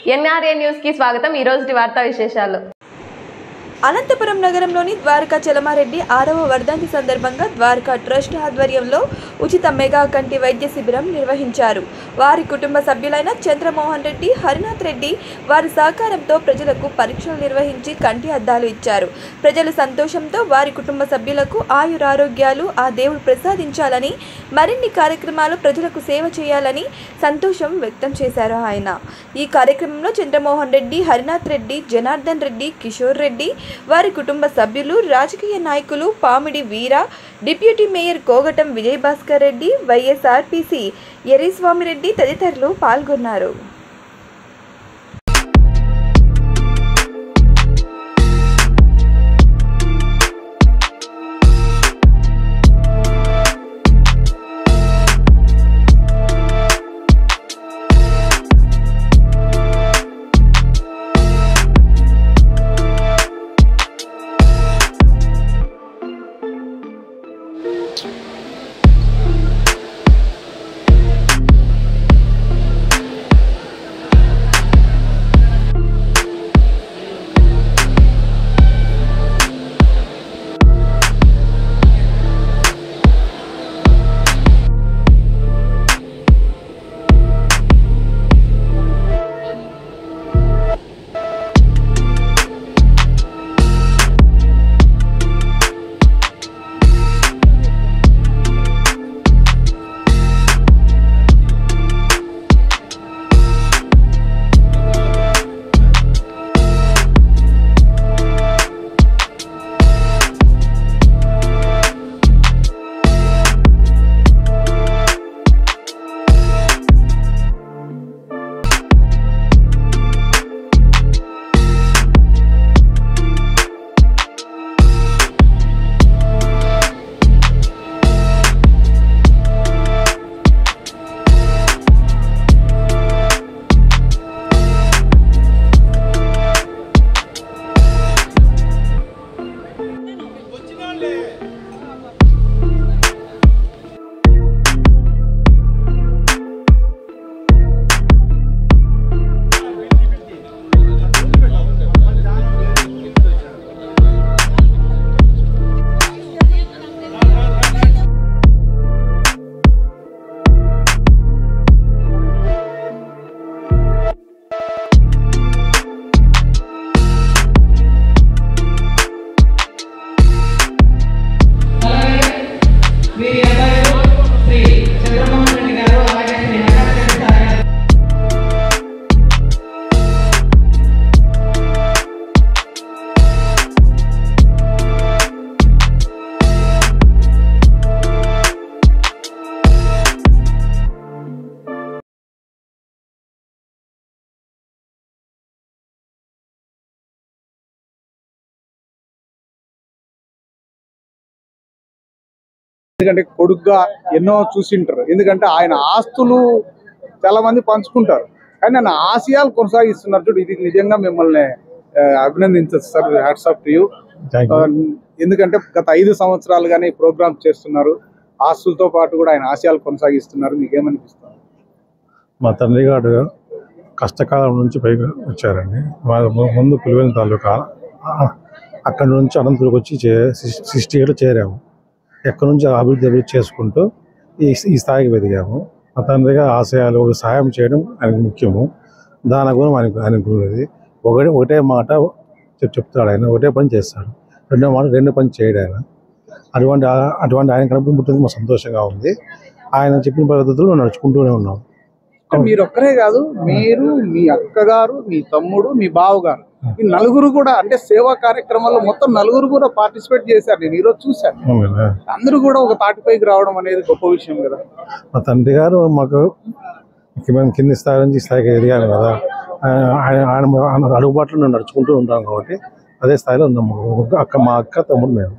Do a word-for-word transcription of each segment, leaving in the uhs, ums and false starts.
NRA news కి స్వాగతం. ఈ రోజు వార్తా విశేషాలు. అనంతపురం నగరంలోని ద్వారకా చలమారెడ్డి ఆరవ వర్ధంతి సందర్భంగా ద్వారకా ట్రస్ట్ ఆధ్వర్యంలో ఉచిత మెగా కంటి వైద్య శిబిరం నిర్వహించారు. వారి కుటుంబ సభ్యులైన చంద్రమోహన్ రెడ్డి, హరినాథ్ రెడ్డి వారి సహకారంతో ప్రజలకు పరీక్షలు నిర్వహించి కంటి అద్దాలు ఇచ్చారు. ప్రజలు సంతోషంతో వారి కుటుంబ సభ్యులకు ఆయురారోగ్యాలు ఆ దేవుడు ప్రసాదించాలని, మరిన్ని కార్యక్రమాలు ప్రజలకు సేవ చేయాలని సంతోషం వ్యక్తం చేశారు ఆయన. ఈ కార్యక్రమంలో చంద్రమోహన్ రెడ్డి, హరినాథ్ రెడ్డి, జనార్దన్ రెడ్డి, కిషోర్ రెడ్డి, వారి కుటుంబ సభ్యులు, రాజకీయ నాయకులు Pamidi Veera, deputy mayor Kogatam Vijayabhaskar Reddy, YSRPC Erriswamireddy తదితరులు పాల్గొన్నారు. ఎందుకంటే కొడుకుగా ఎన్నో చూసింటారు. ఎందుకంటే ఆయన ఆస్తులు చాలా మంది పంచుకుంటారు, కానీ ఆయన ఆశయాలు కొనసాగిస్తున్నారు. చూడు, ఇది నిజంగా మిమ్మల్ని అభినందించచ్చు sir. Hats off to you. ఎందుకంటే గత ఐదు సంవత్సరాలుగానే ప్రోగ్రామ్స్ చేస్తున్నారు. ఆస్తులతో పాటు కూడా ఆయన ఆశయాలు కొనసాగిస్తున్నారు. మీకేమనిపిస్తుంది? మా తండ్రి గారు కష్టకాలం నుంచి పైగా వచ్చారండి. ముందు పులివెల తాలూకా, అక్కడి నుంచి అనంతపురంకి వచ్చి సిక్స్టీ ఏళ్ళు చేరాము. ఎక్కడి నుంచి అభివృద్ధి అభివృద్ధి చేసుకుంటూ ఈ ఈ స్థాయికి ఎదిగాము. మా తండ్రిగా ఆశయాలు సహాయం చేయడం ఆయనకు ముఖ్యము. దాని గురించి ఆయనకు ఆయనకు ఒకటే ఒకటే మాట చెప్తాడు. ఆయన ఒకటే పని చేస్తాడు, రెండో మాట రెండు పని చేయడు ఆయన. అటువంటి అటువంటి ఆయన కనపడి పుట్టింది మాకు సంతోషంగా ఉంది. ఆయన చెప్పిన పద్ధతులు నడుచుకుంటూనే ఉన్నాం. మీరు ఒక్కరే కాదు, మీరు, మీ అక్కగారు, మీ తమ్ముడు, మీ బావగారు, ఈ నలుగురు కూడా అంటే సేవా కార్యక్రమాల్లో మొత్తం నలుగురు కూడా పార్టిసిపేట్ చేశారు. నేను ఈరోజు చూశాను. అందరూ కూడా ఒక తాటిపైకి రావడం అనేది గొప్ప విషయం కదా. మా తండ్రి గారు మాకు మేము కింది స్థాయి నుంచి స్థాయికి ఎదిగాను కదా. ఆయన ఆయన అడుగుబాట్లు మేము నడుచుకుంటూ ఉంటాం కాబట్టి అదే స్థాయిలో ఉన్నాము. అక్క మా అక్క తమ్ముడు మేము.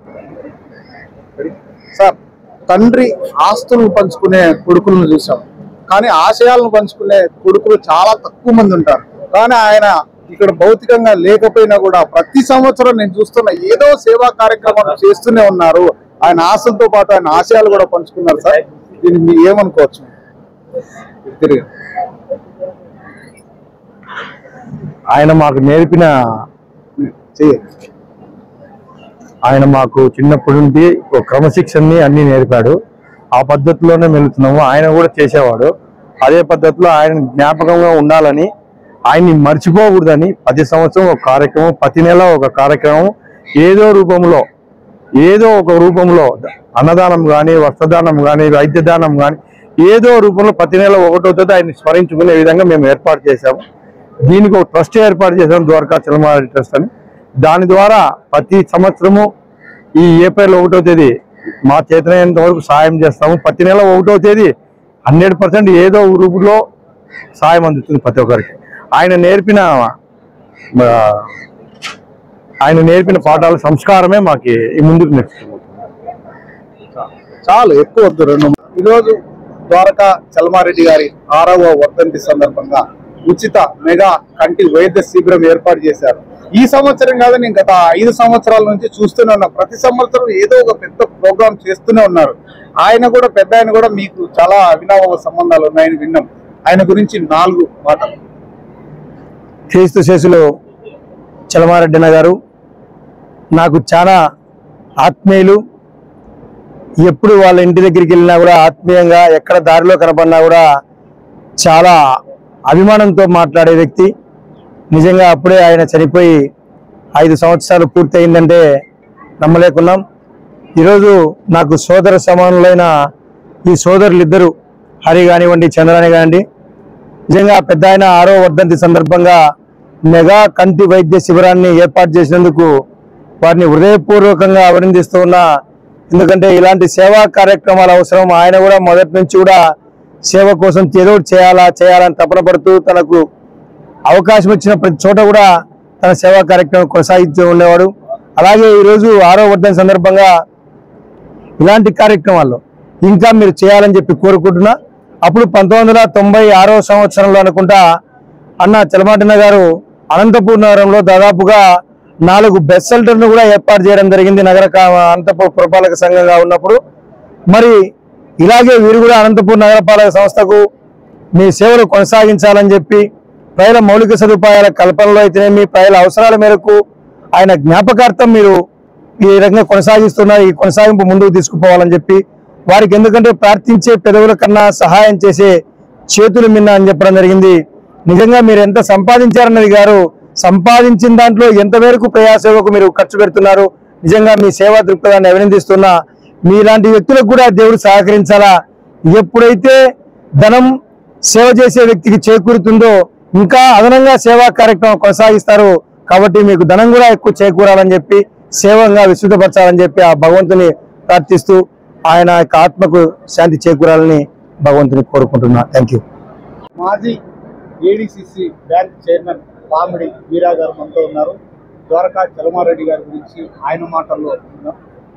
సార్, తండ్రి ఆస్తులను పంచుకునే కొడుకులను చూసాం, కానీ ఆశయాలను పంచుకునే కొడుకులు చాలా తక్కువ మంది ఉంటారు. కానీ ఆయన ఇక్కడ భౌతికంగా లేకపోయినా కూడా ప్రతి సంవత్సరం నేను చూస్తున్న ఏదో సేవా కార్యక్రమాలు చేస్తూనే ఉన్నారు. ఆయన ఆశలతో పాటు ఆయన ఆశయాలు కూడా పంచుకున్నారు. సార్, దీన్ని మీరు ఏమనుకోవచ్చు? తిరిగి ఆయన మాకు నేర్పిన ఆయన మాకు చిన్నప్పటి నుండి ఒక క్రమశిక్షణని అన్ని నేర్పాడు. ఆ పద్ధతిలోనే వెళ్తున్నాము. ఆయన కూడా చేసేవాడు. అదే పద్ధతిలో ఆయన జ్ఞాపకంగా ఉండాలని, ఆయన్ని మర్చిపోకూడదని ప్రతి సంవత్సరం ఒక కార్యక్రమం, ప్రతి నెల ఒక కార్యక్రమం, ఏదో రూపంలో ఏదో ఒక రూపంలో అన్నదానం కానీ, వస్త్రదానం కానీ, వైద్యదానం కానీ ఏదో రూపంలో ప్రతి నెల ఒకటో తేదీ ఆయన్ని స్మరించుకునే విధంగా మేము ఏర్పాటు చేశాము. దీనికి ఒక ట్రస్ట్ ఏర్పాటు చేశాము, ద్వారకా చలమారెడ్డి ట్రస్ట్ అని. దాని ద్వారా ప్రతి సంవత్సరము ఈ ఏప్రిల్ ఒకటో తేదీ మా చేతనైనంత వరకు సాయం చేస్తాము. ప్రతి నెల ఒకటో తేదీ హండ్రెడ్ పర్సెంట్ ఏదో రూపంలో సాయం అందుతుంది ప్రతి ఒక్కరికి. ఆయన నేర్పిన ఆయన నేర్పిన పాఠాల సంస్కారమే మాకు ముందుకు నేర్చుకుంటాం. చాలు ఎక్కువ వద్దు. రెండు ఈరోజు ద్వారకా చలమారెడ్డి గారి ఆరవ వర్ధంతి సందర్భంగా ఉచిత మెగా కంటి వైద్య శిబిరం ఏర్పాటు చేశారు. ఈ సంవత్సరం కాదని గత ఐదు సంవత్సరాల నుంచి చూస్తూనే ఉన్నాం. ప్రతి సంవత్సరం ఏదో ఒక పెద్ద ప్రోగ్రాం చేస్తూనే ఉన్నారు. ఆయన కూడా పెద్ద ఆయన కూడా మీకు చాలా అవినావ సంబంధాలు ఉన్నాయని విన్నాం. ఆయన గురించి నాలుగు మాటలు. క్రీస్తు శేషులు చలమారెడ్డి గారు నాకు చాలా ఆత్మీయులు. ఎప్పుడు వాళ్ళ ఇంటి దగ్గరికి వెళ్ళినా కూడా ఆత్మీయంగా, ఎక్కడ దారిలో కనపడినా కూడా చాలా అభిమానంతో మాట్లాడే వ్యక్తి. నిజంగా అప్పుడే ఆయన చనిపోయి ఐదు సంవత్సరాలు పూర్తయిందంటే నమ్మలేకున్నాం. ఈరోజు నాకు సోదర సమానులైన ఈ సోదరులు ఇద్దరు, హరి కానివ్వండి, చంద్రాని కానివ్వండి, నిజంగా పెద్ద ఆయన ఆరో వర్ధంతి సందర్భంగా మెగా కంటి వైద్య శిబిరాన్ని ఏర్పాటు చేసినందుకు వారిని హృదయపూర్వకంగా అభినందిస్తూ ఉన్నా. ఎందుకంటే ఇలాంటి సేవా కార్యక్రమాలు అవసరం. ఆయన కూడా మొదటి నుంచి కూడా సేవ కోసం ఏదో చేయాలా చేయాలని తపన పడుతూ తనకు అవకాశం వచ్చిన ప్రతి చోట కూడా తన సేవా కార్యక్రమం కొనసాగిస్తూ ఉండేవాడు. అలాగే ఈరోజు ఆరో వర్ధంతి సందర్భంగా ఇలాంటి కార్యక్రమాల్లో ఇంకా మీరు చేయాలని చెప్పి కోరుకుంటున్నా. అప్పుడు పంతొమ్మిది వందల తొంభై ఆరో సంవత్సరంలో అనుకుంటా అన్న చలమారెడ్డి గారు అనంతపూర్ నగరంలో దాదాపుగా నాలుగు బెస్ షెల్టర్ను కూడా ఏర్పాటు చేయడం జరిగింది నగర అనంతపూర్ పురపాలక సంఘంగా ఉన్నప్పుడు. మరి ఇలాగే వీరు కూడా అనంతపూర్ నగరపాలక సంస్థకు మీ సేవలు కొనసాగించాలని చెప్పి ప్రజల మౌలిక సదుపాయాల కల్పనలో అయితేనేమి, ప్రజల అవసరాల మేరకు ఆయన జ్ఞాపకార్థం మీరు ఈ రకంగా కొనసాగిస్తున్నారు. ఈ కొనసాగింపు ముందుకు తీసుకుపోవాలని చెప్పి వారికి, ఎందుకంటే ప్రార్థించే పెదవుల కన్నా సహాయం చేసే చేతులు మిన్న అని చెప్పడం జరిగింది. నిజంగా మీరు ఎంత సంపాదించారన్నది గారు, సంపాదించిన దాంట్లో ఎంత మేరకు ప్రజాసేవకు మీరు ఖర్చు పెడుతున్నారు. నిజంగా మీ సేవా దృక్పథాన్ని అభినందిస్తున్నా. మీలాంటి వ్యక్తులకు కూడా దేవుడు సహకరించాలా. ఎప్పుడైతే ధనం సేవ చేసే వ్యక్తికి చేకూరుతుందో ఇంకా అదనంగా సేవా కార్యక్రమం కొనసాగిస్తారు. కాబట్టి మీకు ధనం కూడా ఎక్కువ చేకూరాలని చెప్పి, సేవంగా విస్తృతపరచాలని చెప్పి ఆ భగవంతుని ప్రార్థిస్తూ ఆయన యొక్క ఆత్మకు శాంతి చేకూరాలని భగవంతుని కోరుకుంటున్నా. Thank you. మాజీ ADCC bank chairman Pamidi Veera గారు మనతో ఉన్నారు. ద్వారకా చలమారెడ్డి గారి గురించి ఆయన మాటల్లో విందాం.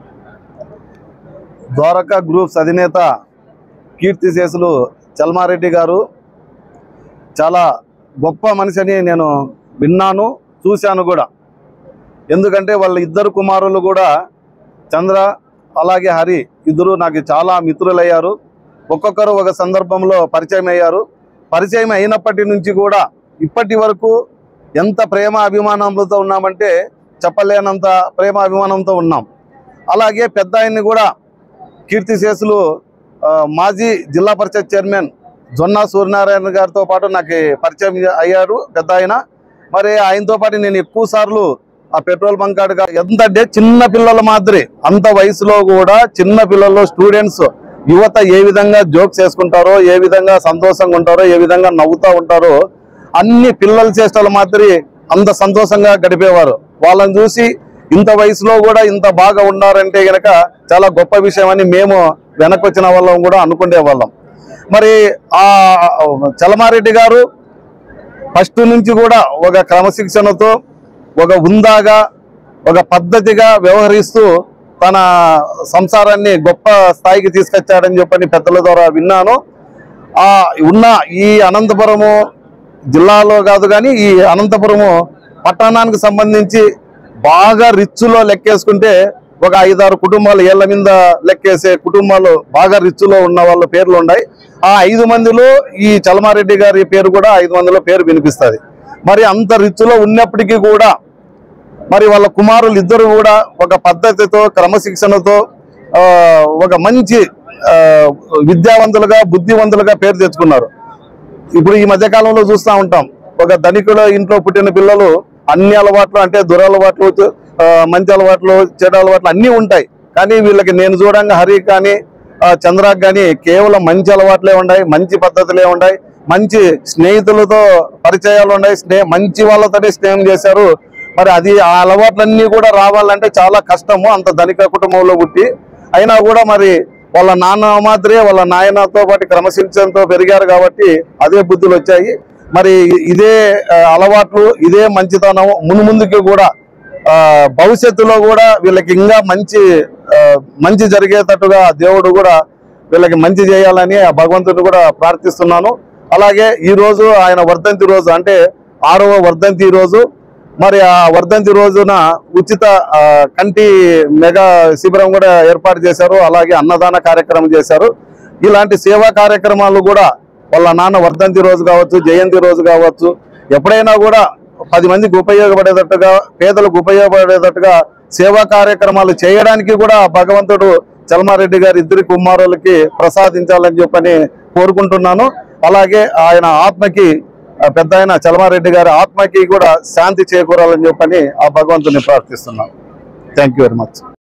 ద్వారకా గ్రూప్స్ అధినేత కీర్తిశేషులు చలమారెడ్డి గారు చాలా గొప్ప మనిషి అని నేను విన్నాను, చూశాను కూడా. ఎందుకంటే వాళ్ళ ఇద్దరు కుమారులు కూడా చంద్ర అలాగే హరి ఇద్దరు నాకు చాలా మిత్రులయ్యారు. ఒక్కొక్కరు ఒక సందర్భంలో పరిచయం అయ్యారు. పరిచయం అయినప్పటి నుంచి కూడా ఇప్పటి వరకు ఎంత ప్రేమ అభిమానంతో ఉన్నామంటే చెప్పలేనంత ప్రేమ అభిమానంతో ఉన్నాం. అలాగే పెద్ద ఆయన్ని కూడా కీర్తిశేషులు మాజీ జిల్లా పరిషత్ చైర్మన్ జొన్నా సూర్యనారాయణ గారితో పాటు నాకు పరిచయం అయ్యారు పెద్ద ఆయన. మరి ఆయనతో పాటు నేను ఎక్కువ సార్లు ఆ పెట్రోల్ బంక్ కాడుగా ఎంతంటే చిన్న పిల్లల మాదిరి అంత వయసులో కూడా చిన్న పిల్లలు స్టూడెంట్స్ యువత ఏ విధంగా జోక్స్ చేసుకుంటారో, ఏ విధంగా సంతోషంగా ఉంటారో, ఏ విధంగా నవ్వుతూ ఉంటారో అన్ని పిల్లల చేష్టల మాదిరి అంత సంతోషంగా గడిపేవారు. వాళ్ళని చూసి ఇంత వయసులో కూడా ఇంత బాగా ఉన్నారంటే గనక చాలా గొప్ప విషయం అని మేము వెనక్కి వచ్చిన వాళ్ళం కూడా అనుకునే వాళ్ళం. మరి ఆ చలమారెడ్డి గారు ఫస్ట్ నుంచి కూడా ఒక క్రమశిక్షణతో, ఒక ఉందాగా, ఒక పద్ధతిగా వ్యవహరిస్తూ తన సంసారాన్ని గొప్ప స్థాయికి తీసుకొచ్చాడని చెప్పని పెద్దల ద్వారా విన్నాను. ఆ ఉన్న ఈ అనంతపురము జిల్లాలో కాదు కానీ ఈ అనంతపురము పట్టణానికి సంబంధించి బాగా రిచ్లో లెక్కేసుకుంటే ఒక ఐదారు కుటుంబాలు ఏళ్ల మీద లెక్కేసే కుటుంబాలు బాగా రిచ్లో ఉన్న వాళ్ళ పేర్లు ఉన్నాయి. ఆ ఐదు మందిలో ఈ చలమారెడ్డి గారి పేరు కూడా ఐదు మందిలో పేరు వినిపిస్తుంది. మరి అంత రిచ్లో ఉన్నప్పటికీ కూడా మరి వాళ్ళ కుమారులు ఇద్దరు కూడా ఒక పద్ధతితో క్రమశిక్షణతో ఒక మంచి విద్యావంతులుగా బుద్ధివంతులుగా పేరు తెచ్చుకున్నారు. ఇప్పుడు ఈ మధ్యకాలంలో చూస్తూ ఉంటాం, ఒక ధనికుల ఇంట్లో పుట్టిన పిల్లలు అన్ని అలవాట్లు అంటే దురలవాట్లు, మంచి అలవాట్లు, చెడు అలవాట్లు అన్నీ ఉంటాయి. కానీ వీళ్ళకి నేను చూడంగా హరి కానీ చంద్రాకి కానీ కేవలం మంచి అలవాట్లే ఉన్నాయి, మంచి పద్ధతులే ఉన్నాయి, మంచి స్నేహితులతో పరిచయాలు ఉన్నాయి, స్నేహ మంచి వాళ్ళతోనే స్నేహం చేశారు. మరి అది ఆ అలవాట్లన్నీ కూడా రావాలంటే చాలా కష్టము, అంత ధనిక కుటుంబంలో పుట్టి. అయినా కూడా మరి వాళ్ళ నాన్న మాత్రమే వాళ్ళ నాయనతో పాటు క్రమశిక్షణతో పెరిగారు కాబట్టి అదే బుద్ధులు వచ్చాయి. మరి ఇదే అలవాట్లు, ఇదే మంచితనం మున్ముందుకి కూడా భవిష్యత్తులో కూడా వీళ్ళకి ఇంకా మంచి మంచి జరిగేటట్టుగా దేవుడు కూడా వీళ్ళకి మంచి చేయాలని ఆ భగవంతుని కూడా ప్రార్థిస్తున్నాను. అలాగే ఈ రోజు ఆయన వర్ధంతి రోజు అంటే ఆరవ వర్ధంతి రోజు, మరి ఆ వర్ధంతి రోజున ఉచిత కంటి మెగా శిబిరం కూడా ఏర్పాటు చేశారు. అలాగే అన్నదాన కార్యక్రమం చేశారు. ఇలాంటి సేవా కార్యక్రమాలు కూడా వాళ్ళ నాన్న వర్ధంతి రోజు కావచ్చు, జయంతి రోజు కావచ్చు, ఎప్పుడైనా కూడా పది మందికి ఉపయోగపడేటట్టుగా, పేదలకు ఉపయోగపడేటట్టుగా సేవా కార్యక్రమాలు చేయడానికి కూడా భగవంతుడు చలమారెడ్డి గారి ఇద్దరి కుమారులకి ప్రసాదించాలని చెప్పని కోరుకుంటున్నాను. అలాగే ఆయన ఆత్మకి, పెద్ద ఆయన చలమారెడ్డి గారి ఆత్మకి కూడా శాంతి చేకూరాలని చెప్పని ఆ భగవంతుని ప్రార్థిస్తున్నాను. Thank you very much.